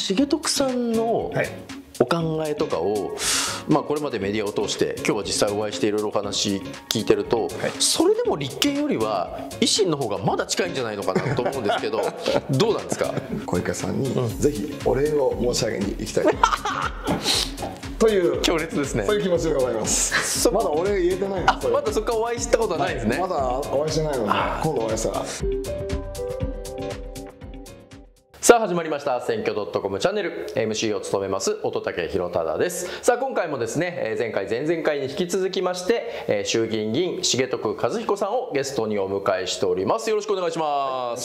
重徳さんのはいお考えとかを、まあ、これまでメディアを通して今日は実際お会いしていろいろお話聞いてると、それでも立憲よりは維新の方がまだ近いんじゃないのかなと思うんですけどどうなんですか。 小池さんにぜひお礼を申し上げに行きたいという強烈ですね。 そういう気持ちでございます。まだお礼言えてないんです。 まだそこからお会いしたことはないですね。 まだお会いしてないので今度お会いしたら。 さあ始まりました選挙 .com チャンネル MC を務めます乙武洋忠です。さあ今回もですね前回前々回に引き続きまして衆議院議員重徳和彦さんをゲストにお迎えしております。よろしくお願いします。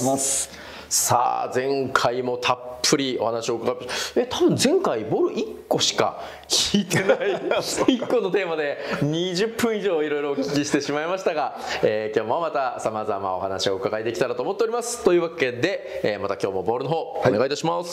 さあ前回もたっぷりお話を伺って多分前回ボール1個しか聞いてない1個のテーマで20分以上いろいろお聞きしてしまいましたが、今日もまたさまざまお話をお伺いできたらと思っております。というわけで、また今日もボールの方お願いいたします。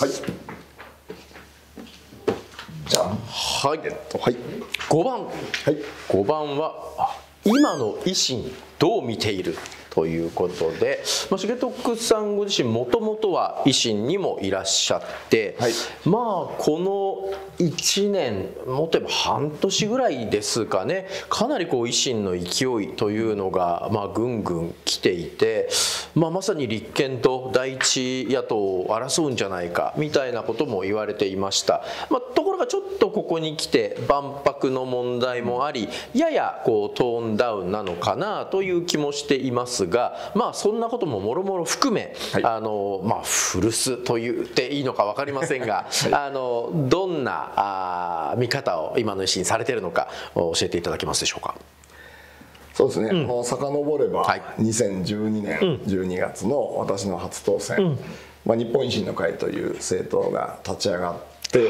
じゃあ 5番、5番は今の維新どう見ているということで、重徳さんご自身もともとは維新にもいらっしゃって、まあこの1年もっと言えば半年ぐらいですかね、かなりこう維新の勢いというのがぐんぐん来ていて、まさに立憲と第一野党を争うんじゃないかみたいなことも言われていました。ところがちょっとここに来て万博の問題もあり、ややこうトーンダウンなのかなという気もしていますが、そんなことももろもろ含め、古巣と言っていいのか分かりませんがどんな見方を今の維新されているのか教えていただけますでしょうか。 そうですね、遡れば2012年12月の私の初当選、日本維新の会という政党が立ち上がって、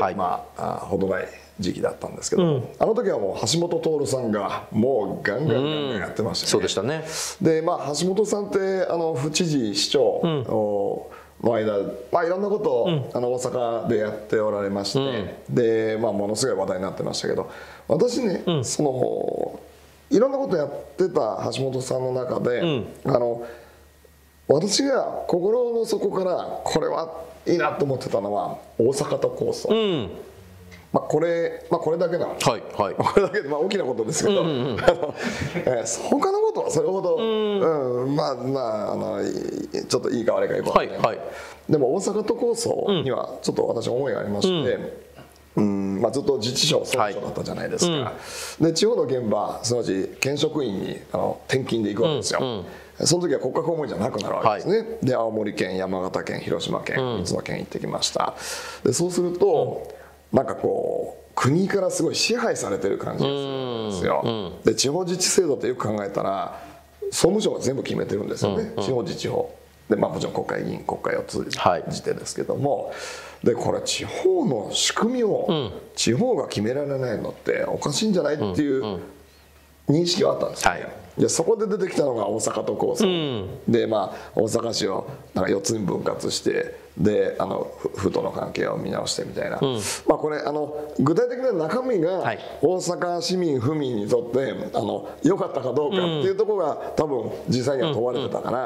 ほどない時期だったんですけど、あの時はもう橋本徹さんがもうガンガンやってましたね。 そうでしたね。 で橋本さんって府知事市長の間、いろんなことを大阪でやっておられまして、でものすごい話題になってましたけど、私ね、いろんなことやってた橋本さんの中で、私が心の底からこれはいいなと思ってたのは大阪都構想。これだけなんです。これだけで大きなことですけど、他のことはそれほどちょっといいか悪いかよくわからない。でも大阪都構想にはちょっと私思いがありまして、ずっと自治省総務省だったじゃないですか。で地方の現場すなわち県職員に転勤で行くわけですよ。その時は国家公務員じゃなくなるわけですね。で青森県、山形県、広島県、3つの県行ってきました。でそうするとなんかこう国からすごい支配されてる感じがするんですよ。で地方自治制度ってよく考えたら総務省が全部決めてるんですよね。地方自治法でもちろん国会議員国会を通じてですけども、でこれ地方の仕組みを地方が決められないのっておかしいんじゃないっていう認識はあったんですよね。でそこで出てきたのが大阪都構想で、大阪市をなんか4つに分割してで府との関係を見直してみたいな、これ具体的な中身が大阪市民府民にとって良かったかどうかっていうところが多分実際には問われてたから、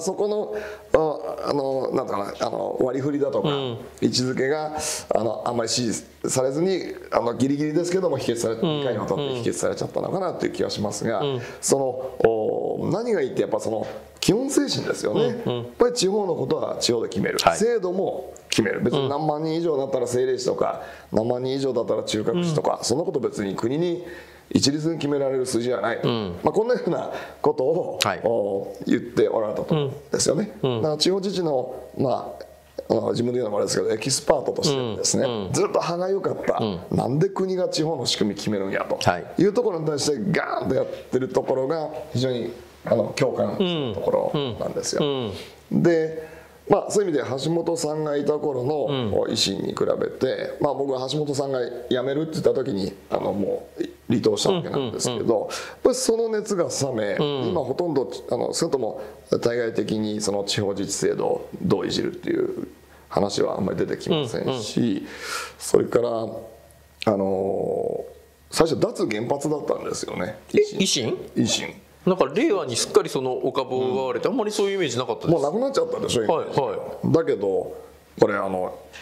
そこのなんとかな割り振りだとか位置づけがあんまり支持されずにギリギリですけども否決され2回にわたって否決されちゃったのかなという気がしますが、何がいいってやっぱ基本精神ですよね。やっぱり地方のことは地方で決める、制度も決める。別に何万人以上だったら政令市とか何万人以上だったら中核市とか、そんなこと別に国に一律に決められる筋じゃない、こんなようなことを言っておられたと思うんですよね。だから地方自治の自分で言うのもあれですけどエキスパートとしてですね、ずっと歯がゆかった、なんで国が地方の仕組み決めるんやというところに対してガーンとやってるところが非常に共感するところなんですよ。でそういう意味で橋本さんがいた頃の維新に比べて、僕は橋本さんが辞めるって言った時にもう離党したわけなんですけど、やっぱりその熱が冷め、今ほとんどそれとも対外的にその地方自治制度をどういじるっていう話はあんまり出てきませんし、それから最初脱原発だったんですよね。 維新なんか令和にすっかりそのお株を奪われて、あんまりそういうイメージなかったです。 もうなくなっちゃったでしょ今。だけどこれ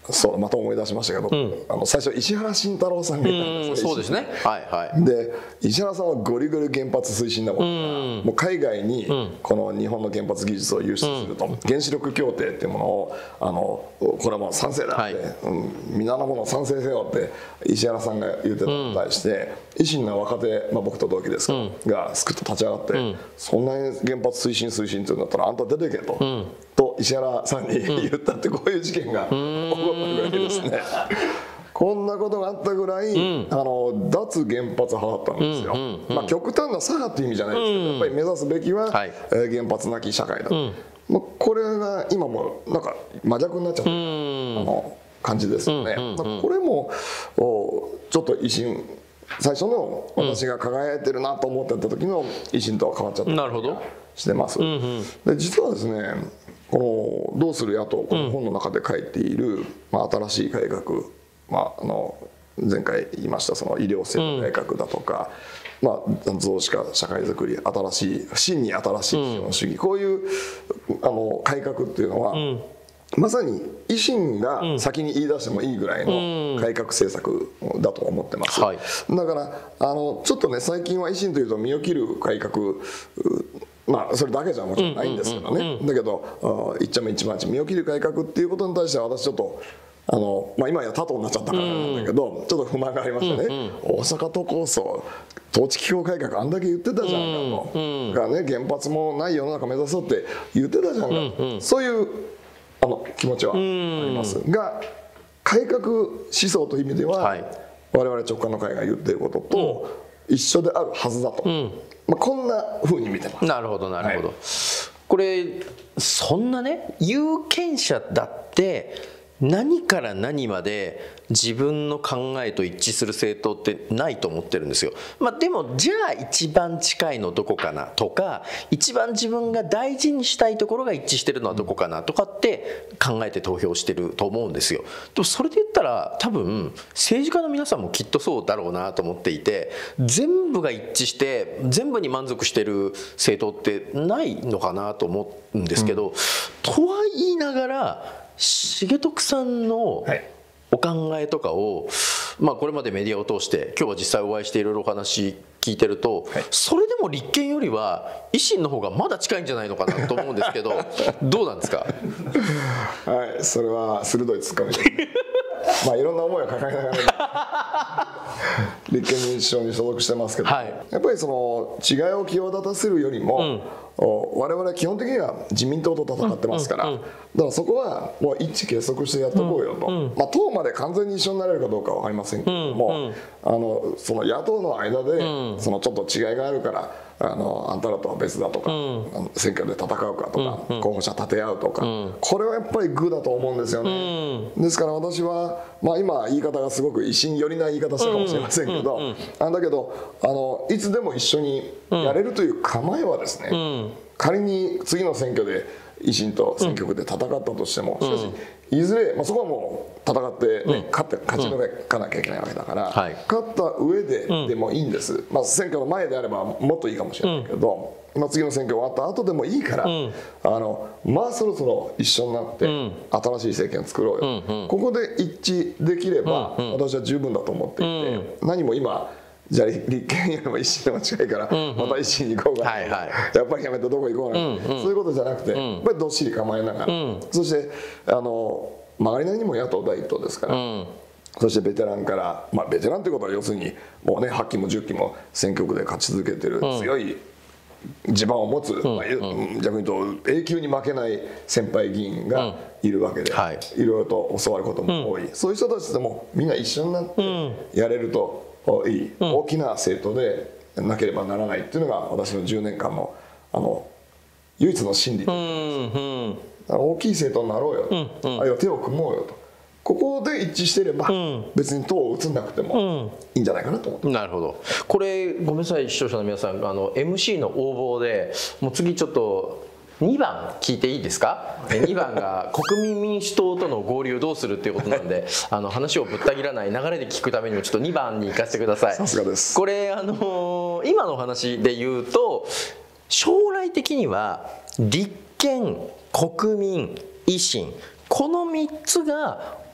そうまた思い出しましたけど、最初石原慎太郎さんがいたんですよ。 そうですね、はいはい。 で石原さんはゴリゴリ原発推進だもん、もう海外にこの日本の原発技術を輸出すると、原子力協定っていうものをこれはもう賛成だって、皆のものを賛成せよって石原さんが言ってたのに対して、維新の若手、僕と同期ですけど、がすくっと立ち上がって、そんなに原発推進っていうんだったらあんた出てけと。と石原さんに言ったってこういう事件が起こったぐらいですね。こんなことがあったぐらい、脱原発派だったんですよ。極端な左派っていう意味じゃないですけど、やっぱり目指すべきは、原発なき社会だ、これが今もなんか真逆になっちゃってる感じですよね。これもちょっと維新最初の私が輝いてるなと思ってた時の維新とは変わっちゃったりしてます。で実はですね、この「どうする野党」この本の中で書いている、新しい改革、前回言いましたその医療制度改革だとか、増資化社会づくり、新しい真に新しい資本主義、こういう改革っていうのは、まさに維新が先に言い出してもいいぐらいの改革政策だと思ってます。だからちょっとね、最近は維新というと身を切る改革、それだけじゃもちろんないんですけどね、だけど一丁目一番地身を切る改革っていうことに対しては私ちょっと今や他党になっちゃったからなんだけど、ちょっと不満がありましたね。大阪都構想統治機構改革あんだけ言ってたじゃんかと、がね、原発もない世の中目指そうって言ってたじゃんか、そういう気持ちはありますが、改革思想という意味では、我々直感の会が言っていることと一緒であるはずだと、こんなふうに見てます。 なるほどなるほど。これそんなね、有権者だって何から何まで自分の考えと一致する政党ってないと思ってるんですよ。でもじゃあ一番近いのどこかなとか、一番自分が大事にしたいところが一致してるのはどこかなとかって考えて投票してると思うんですよ。でもそれで言ったら多分政治家の皆さんもきっとそうだろうなと思っていて、全部が一致して全部に満足してる政党ってないのかなと思うんですけど、とは言いながら重徳さんのお考えとかを、これまでメディアを通して今日は実際お会いしていろいろお話聞いてると、それでも立憲よりは維新の方がまだ近いんじゃないのかなと思うんですけどどうなんですか？ はい、それは鋭いツッコミですね。いろんな思いを抱えながら立憲民主党に所属してますけど、やっぱりその違いを際立たせるよりも、我々は基本的には自民党と戦ってますから、だからそこはもう一致結束してやっていこうよと、党まで完全に一緒になれるかどうかは分かりませんけども、その野党の間でそのちょっと違いがあるからあんたらとは別だとか、選挙で戦うかとか、候補者立て合うとか、これはやっぱり愚だと思うんですよね。ですから私は、今言い方がすごく維新寄りな言い方したかもしれませんけど、だけどいつでも一緒にやれるという構えはですね、仮に次の選挙で維新と選挙区で戦ったとしても、しかしいずれ、そこはもう戦ってね、勝ち抜かなきゃいけないわけだから、勝った上ででもいいんです。選挙の前であればもっといいかもしれないけど、次の選挙終わった後でもいいから、そろそろ一緒になって新しい政権を作ろうよ、ここで一致できれば私は十分だと思っていて、何も今じゃあ立憲よりも維新が近いからまた維新に行こうか、やっぱりやめてどこ行こうなんて、そういうことじゃなくて、やっぱりどっしり構えながら、そして曲がりなりにも野党第一党ですから、そしてベテランから、ベテランということは要するにもうね、8期も10期も選挙区で勝ち続けてる強い地盤を持つ、逆に言うと永久に負けない先輩議員がいるわけで、いろいろと教わることも多い、そういう人たちでもみんな一緒になってやれるといい、大きな政党でなければならないっていうのが私の10年間の唯一の真理、大きい政党になろうよ、あるいは手を組もうよと、ここで一致していれば別に党を移んなくてもいいんじゃないかなと思って、 なるほど。これごめんなさい、視聴者の皆さん、MC の応募でもう次ちょっと2番聞いていいですか？2番が国民民主党との合流どうするっていうことなんで話をぶった切らない流れで聞くためにもちょっと2番に行かせてください。 さすがです。 これ今の話で言うと、将来的には立憲、国民、維新、この3つが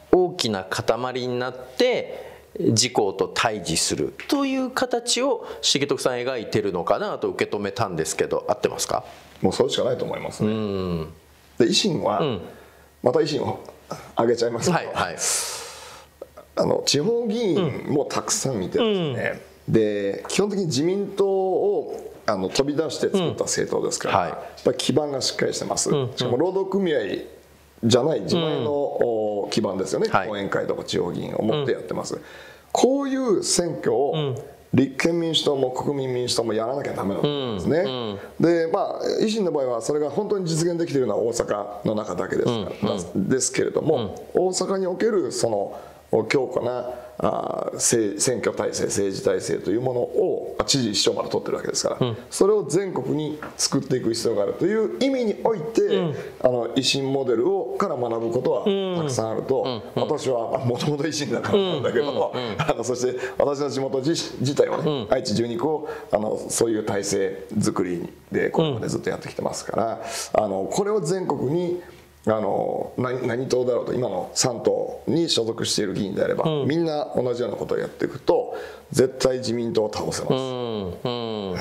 大きな塊になって自公と対峙するという形を重徳さん描いてるのかなと受け止めたんですけど、合ってますか？ もうそれしかないと思いますね。で維新は、また維新を挙げちゃいますけど、地方議員もたくさん見てですね、で基本的に自民党を飛び出して作った政党ですから、やっぱり基盤がしっかりしてます。しかも労働組合じゃない自前の基盤ですよね、後援会とか地方議員を持ってやってます。こういう選挙を立憲民主党も国民民主党もやらなきゃダメなんですね。で維新の場合はそれが本当に実現できているのは大阪の中だけですけれども、大阪におけるその強固な選挙体制、政治体制というものを知事市長まで取ってるわけですから、それを全国に作っていく必要があるという意味において、維新モデルから学ぶことはたくさんあると、私はもともと維新だからなんだけど、そして私の地元自体はね、愛知12区をそういう体制作りでこれまでずっとやってきてますから、これを全国に何党だろうと今の3党に所属している議員であれば、みんな同じようなことをやっていくと絶対自民党を倒せます。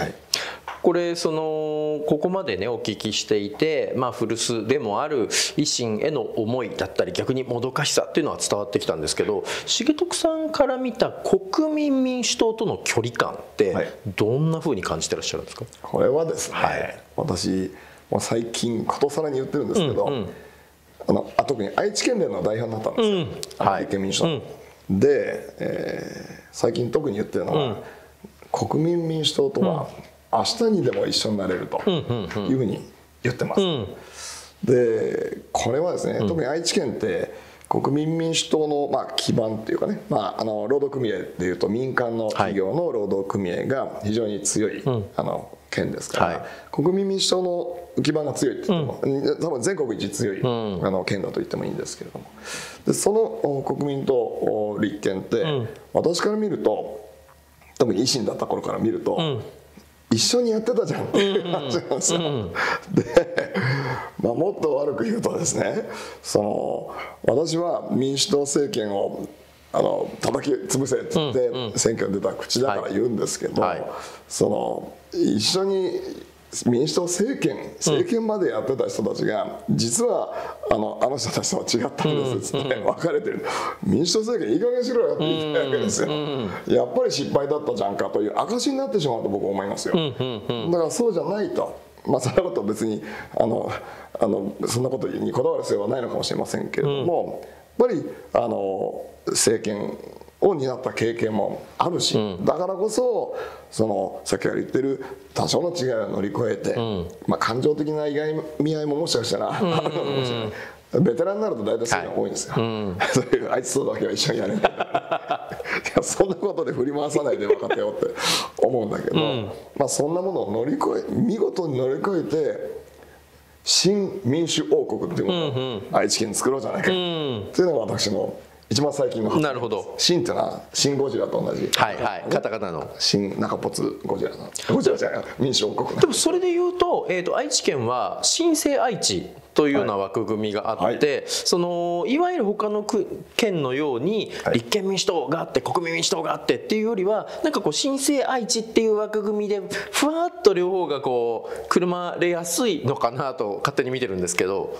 これここまでねお聞きしていて、古巣でもある維新への思いだったり逆にもどかしさっていうのは伝わってきたんですけど、重徳さんから見た国民民主党との距離感ってどんなふうに感じてらっしゃるんですか？ これはですね、私もう最近ことさらに言ってるんですけど、特に愛知県連の代表になったんですよ、立憲民主党で、最近特に言ってるのは、国民民主党とは明日にでも一緒になれるというふうに言ってます。でこれはですね、特に愛知県って国民民主党の基盤っていうかね、労働組合でいうと民間の企業の労働組合が非常に強い県ですから、国民民主党の基盤が強いって言っても、多分全国一強い県だと言ってもいいんですけれども、でその国民と立憲って、私から見ると、特に維新だった頃から見ると、一緒にやってたじゃんっていう話なんですよ。で、もっと悪く言うとですね、私は民主党政権を叩き潰せって言って選挙に出た口だから言うんですけど、一緒に民主党政権までやってた人たちが実はあの人たちとは違ったんですって分かれてる。民主党政権いい加減しろよって言いたいわけですよ。やっぱり失敗だったじゃんかという証になってしまうと僕は思いますよ。だからそうじゃないと、そんなこと別にそんなことにこだわる必要はないのかもしれませんけれども、やっぱり政権を担った経験もあるし、だからこそさっきから言ってる多少の違いを乗り越えて、感情的な意外見合いももしかしたらあるのかもしれない。ベテランになると大体そういうのが多いんですよ。そういうあいつとだけは一緒にやれないそんなことで振り回さないで分かってよって思うんだけど、そんなものを見事に乗り越えて新民主王国っていうものを愛知県に作ろうじゃないかっていうのが私の一番最近の。 なるほど。 新っていうのはシン・ゴジラと同じ、 カタカナの新中ポツゴジラのゴジラじゃない民主王国。 でもそれで言うと、愛知県は新生愛知というような枠組みがあって、いわゆる他の県のように立憲民主党があって国民民主党があってっていうよりは、なんか新生愛知っていう枠組みでふわっと両方がくるまれやすいのかなと勝手に見てるんですけど。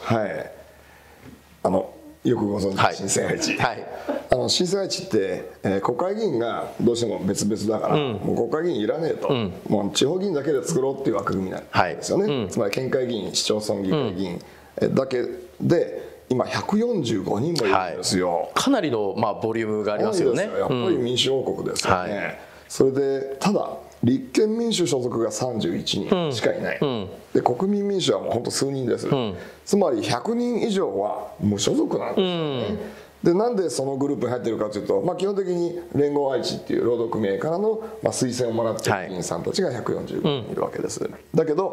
よくご存知、新生愛知。新生愛知って、国会議員がどうしても別々だから、もう国会議員いらねえと、もう地方議員だけで作ろうっていう枠組みなんですよね。つまり県会議員、市町村議会議員だけで今145人もいるんですよ。 かなりのボリュームがありますよね。 やっぱり民主王国ですよね。それでただ立憲民主所属が31人しかいない、で国民民主はもう本当数人です、つまり100人以上は無所属なんですよね。でなんでそのグループに入ってるかというと、基本的に連合愛知っていう労働組合からの推薦をもらっている議員さんたちが145人いるわけです。だけど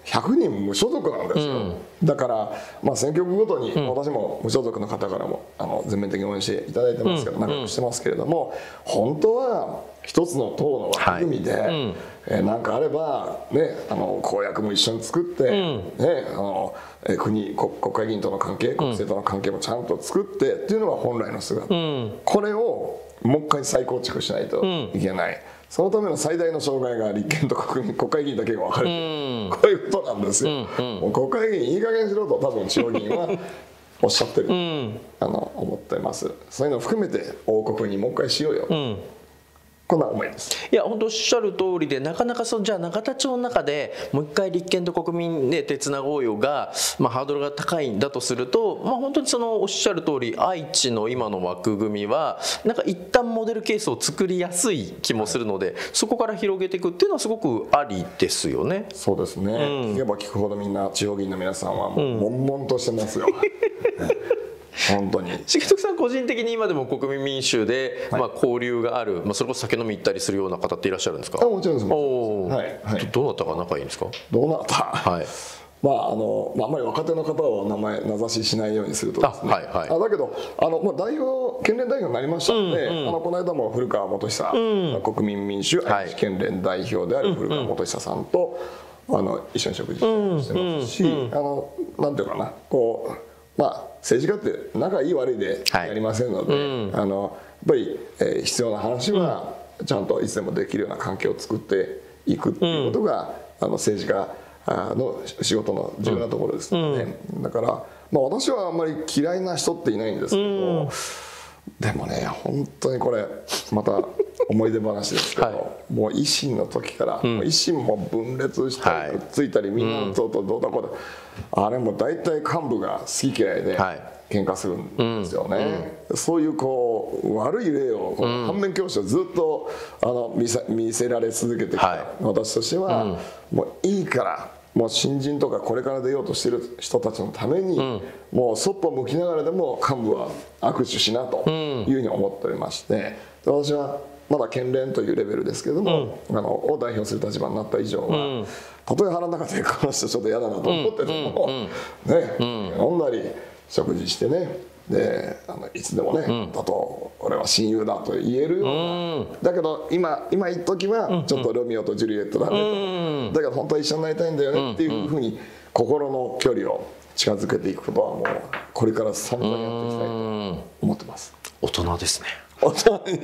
100人無所属なんですよ、だから、選挙区ごとに私も無所属の方からも全面的に応援していただいてますけど、仲良くしてますけれども、本当は一つの党の枠組みで何かあればね、公約も一緒に作ってね、国会議員との関係、国政との関係もちゃんと作ってっていうのが本来の姿、これをもう一回再構築しないといけない。そのための最大の障害が立憲と国会議員だけが分かれてる、こういうことなんですよ。もう国会議員いい加減しろと多分地方議員はおっしゃってる、思ってます。そういうのを含めて王国にもう一回しようよ、こんな思いです。 いや本当おっしゃる通りで、なかなかじゃあ永田町の中でもう一回立憲と国民で手つなごうよが、ハードルが高いんだとすると、本当におっしゃる通り愛知の今の枠組みはなんか一旦モデルケースを作りやすい気もするので、そこから広げていくっていうのはすごくありですよね。 そうですね、聞けば聞くほどみんな地方議員の皆さんはもう悶々としてますよ、本当に。 重徳さん個人的に今でも国民民主で、交流がある、それこそ酒飲み行ったりするような方っていらっしゃるんですか？ もちろんです。 どなたが仲いいんですか？ どなた、あんまり若手の方を名指ししないようにするとですね、だけど県連代表になりましたので、この間も古川元久、国民民主愛知県連代表である古川元久さんと一緒に食事してますし、なんていうかな、政治家って仲いい悪いでやりませんので、やっぱり必要な話はちゃんといつでもできるような関係を作っていくっていうことが政治家の仕事の重要なところですので、だから私はあんまり嫌いな人っていないんですけど、でもね本当にこれまた思い出話ですけど、もう維新の時から、維新も分裂したりくっついたり、みんなとどうだこうだ、あれも大体幹部が好き嫌いで喧嘩するんですよね。そういう悪い例を反面教師をずっと見せられ続けてきた私としては、もういいからもう新人とかこれから出ようとしてる人たちのために、もうそっぽ向きながらでも幹部は握手しなというふうに思っておりまして、私はまだ県連というレベルですけれども、を代表する立場になった以上は、たとえ腹の中でこの人ちょっと嫌だなと思ってても、飲んだり食事してね、でいつでもね、だと俺は親友だと言えるような、だけど今言っときはちょっとロミオとジュリエットだねと、だけど本当は一緒になりたいんだよねっていうふうに心の距離を近づけていくことはもうこれから散々やっていきたいと思ってます。 大人ですね。 大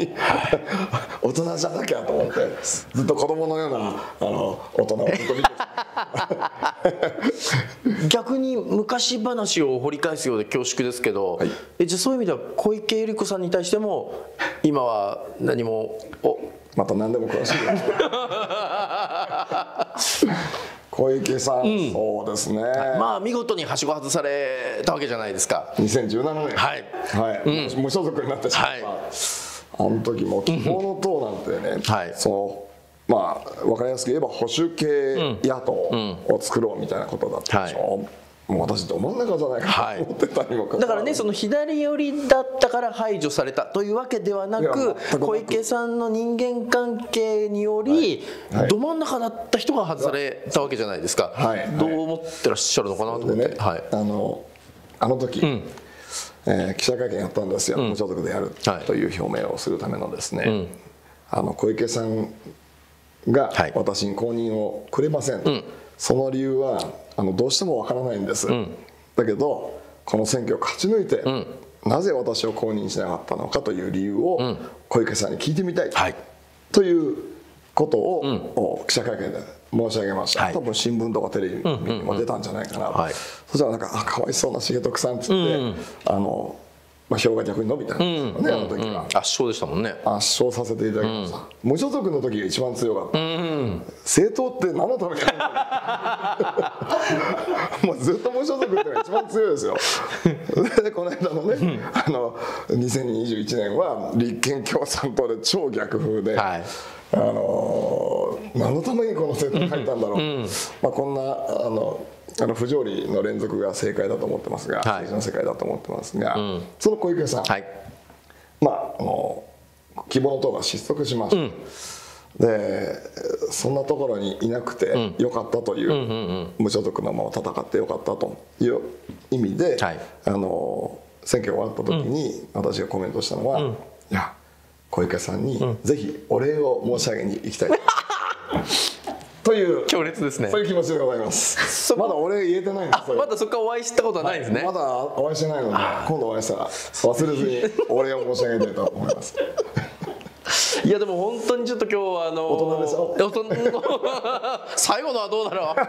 人じゃなきゃと思ってずっと子供のような大人をずっと見て逆に昔話を掘り返すようで恐縮ですけど、じゃあそういう意味では小池百合子さんに対しても今は何もまた何でも詳しい小池さん、そうですね、 見事にはしご外されたわけじゃないですか。 2017年、無所属になってしまった、あの時も希望の党なんてね、分かりやすく言えば保守系野党を作ろうみたいなことだったでしょ。もう私ど真ん中じゃないかと思ってたにもだからね、その左寄りだったから排除されたというわけではなく、小池さんの人間関係によりど真ん中だった人が外されたわけじゃないですか。どう思ってらっしゃるのかなと思って。 あの時、記者会見やったんですよ、無所属でやるという表明をするためのですね、小池さんが私に公認をくれません、その理由はどうしてもわからないんです、だけどこの選挙を勝ち抜いて、なぜ私を公認しなかったのかという理由を小池さんに聞いてみたい、ということを記者会見で申し上げました、多分新聞とかテレビにも出たんじゃないかなと、そしたらなんかかわいそうな重徳さんっつって、票が逆に伸びたんですよね、あの時は。 圧勝でしたもんね。 圧勝させていただきました。無所属の時が一番強かった。政党って何のためにやるんだもうずっと無所属っていうのが一番強いですよ。でこの間のね、2021年は立憲共産党で超逆風で、何のためにこの政党に入ったんだろう。こんな不条理の連続が正解だと思ってますが、政治の世界だと思ってますが、その小池さん、希望の党が失速しました、でそんなところにいなくてよかったという、無所属のまま戦ってよかったという意味で、はい、選挙終わった時に私がコメントしたのは、いや小池さんにぜひお礼を申し上げに行きたいという強烈ですね。 そういう気持ちでございます。まだお礼言えてないんです。 まだそこからお会いしたことはないんですね。 まだお会いしてないので、今度お会いしたら忘れずにお礼を申し上げたいと思います。 いやでも本当にちょっと今日は大人でしょ。 最後のはどうだろう。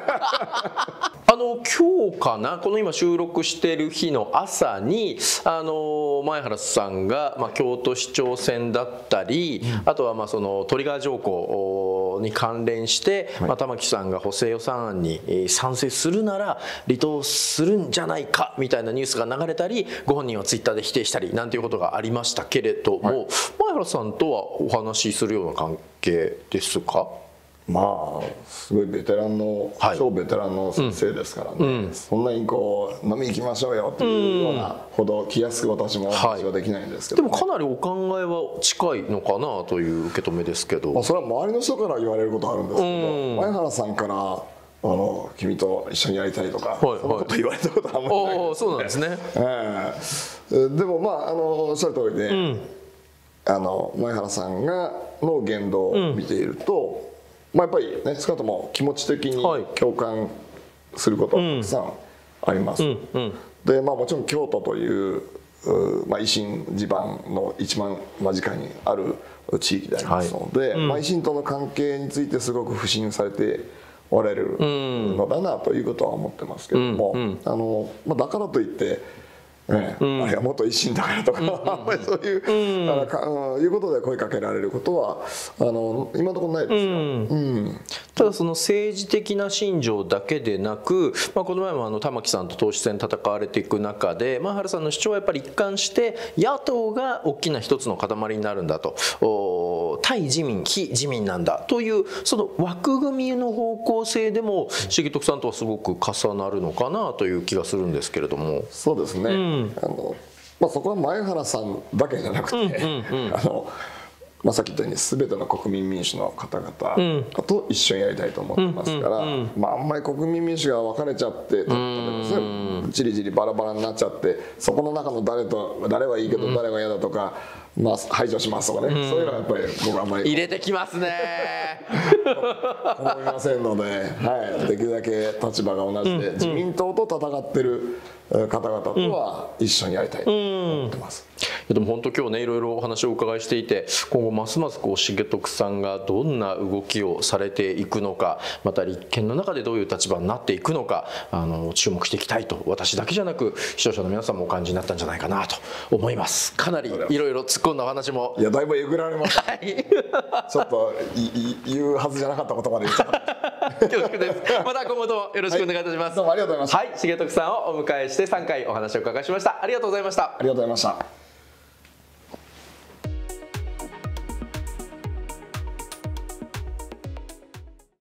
今日かな、この今収録してる日の朝に前原さんが、京都市長選だったり、あとはそのトリガー条項に関連して、玉木さんが補正予算案に賛成するなら離党するんじゃないかみたいなニュースが流れたり、ご本人はツイッターで否定したりなんていうことがありましたけれども、前原さんとはお話しするような関係ですか？ まあすごいベテランの、超ベテランの先生ですからね、そんなにこう飲み行きましょうよっていうようなほど気安く私も話はできないんですけど、 でもかなりお考えは近いのかなという受け止めですけど、 それは周りの人から言われることあるんですけど、前原さんから君と一緒にやりたいとか、そんなこと言われたことはあんまりないです。 そうなんですね。 でもおっしゃる通りで、前原さんの言動を見ていると、やっぱりね、少なくとも気持ち的に共感することはたくさんあります。で、もちろん京都という維新地盤の一番間近にある地域でありますので、維新との関係についてすごく不信されておられるのだなということは思ってますけれども、だからといってあれは元維新だからとか、あんまりそういういうことで声かけられることは今のところないですよ。 ただその政治的な信条だけでなく、この前も玉木さんと党首選戦われていく中で、前原さんの主張はやっぱり一貫して野党が大きな一つの塊になるんだと、対自民非自民なんだというその枠組みの方向性でも重徳さんとはすごく重なるのかなという気がするんですけれども。 そうですね、そこは前原さんだけじゃなくて、さっき言ったように全ての国民民主の方々と一緒にやりたいと思ってますから、あんまり国民民主が分かれちゃってじりじりバラバラになっちゃって、そこの中の誰はいいけど誰が嫌だとか、排除しますとかね、そういうのはやっぱり僕はあんまり入れてきますね思いませんので、できるだけ立場が同じで、自民党と戦ってる方々とは一緒にやりたいと思ってます。 でも本当今日ね、いろいろお話をお伺いしていて、今後ますます重徳さんがどんな動きをされていくのか、また立憲の中でどういう立場になっていくのか、注目していきたいと私だけじゃなく視聴者の皆さんもお感じになったんじゃないかなと思います。かなりいろいろ突っ込んだお話も、 いやだいぶえぐられました、ちょっと言うはずじゃなかったことまで言っちゃった恐縮です。また今後ともよろしくお願いいたします。 どうもありがとうございました。 重徳さんをお迎えして3回お話をお伺いしました。ありがとうございました。 ありがとうございました。